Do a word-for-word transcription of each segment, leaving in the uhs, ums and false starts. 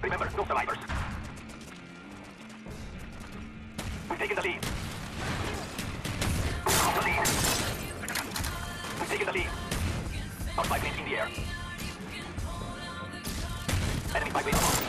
Remember, no survivors. We've taken the lead. We've got the lead. We've taken the lead. Our spy plane in the air. Enemy spy plane above.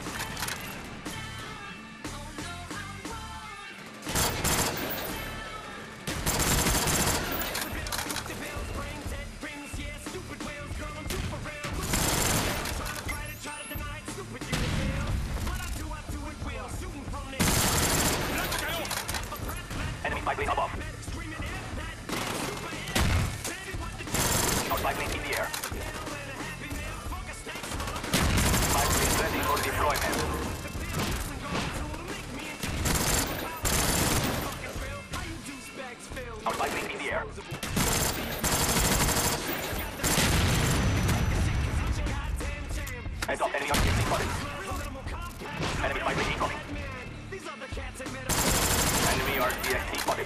Enemy spy plane above. Our spy plane in the air. Spy plane ready for deployment. Our spy plane in the air. Heads up, enemy on fifty spotted. Enemy spy plane incoming. Enemy R C X T spotted.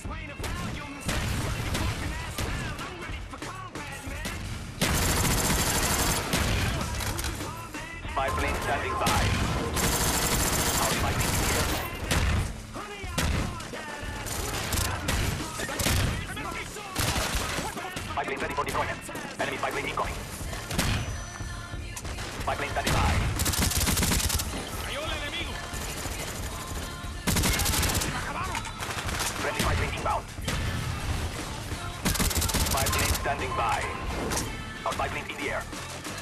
Spy plane standing by. Our spy plane here. Spy plane ready for deployment. Enemy spy plane incoming. Spy plane standing by. Friendly spy plane inbound. Spy plane standing by. Our spy plane in the air.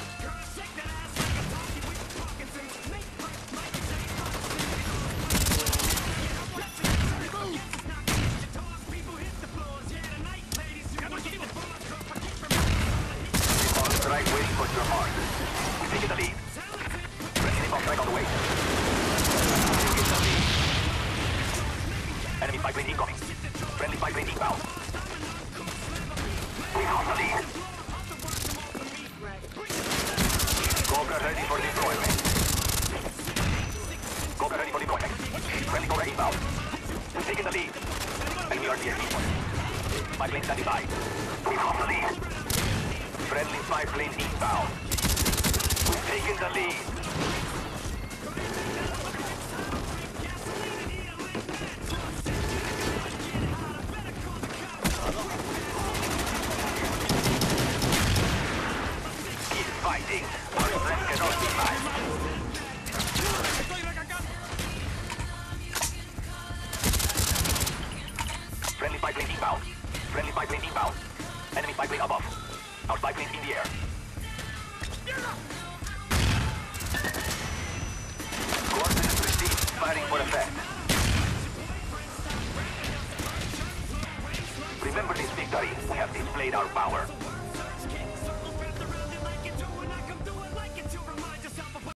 On strike waiting for your mark. We've taken the lead. Friendly on strike on the way. Taking the lead. Enemy spy plane incoming. Friendly spy plane inbound. We have the lead. Cobra ready for deployment. Cobra ready for deployment. Friendly Cobra inbound. We've taken the lead. Enemy R C X T. Spy plane standing by. We have the lead. Friendly spy plane inbound. We've taken the lead. Fighting. Our friend cannot be mine. Friendly spy plane inbound. Friendly spy plane inbound. Enemy spy plane above. Our spy plane in the air. Coordinates received. Firing for effect. Remember this victory. We have displayed our power.